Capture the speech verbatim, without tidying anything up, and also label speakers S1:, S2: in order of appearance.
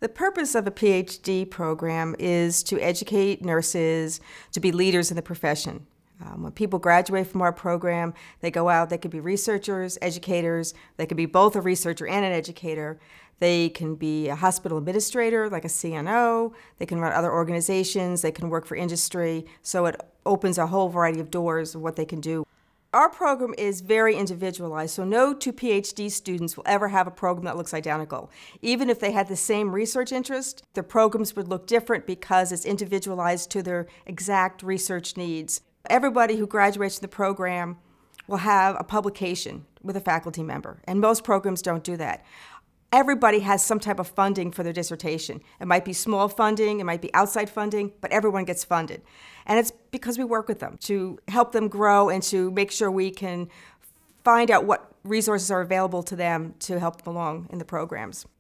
S1: The purpose of a P H D program is to educate nurses to be leaders in the profession. Um, when people graduate from our program, they go out, they could be researchers, educators, they could be both a researcher and an educator. They can be a hospital administrator, like a C N O, they can run other organizations, they can work for industry, so it opens a whole variety of doors of what they can do. Our program is very individualized, so no two P H D students will ever have a program that looks identical. Even if they had the same research interest, the programs would look different because it's individualized to their exact research needs. Everybody who graduates from the program will have a publication with a faculty member, and most programs don't do that. Everybody has some type of funding for their dissertation. It might be small funding, it might be outside funding, but everyone gets funded. And it's because we work with them to help them grow and to make sure we can find out what resources are available to them to help them along in the programs.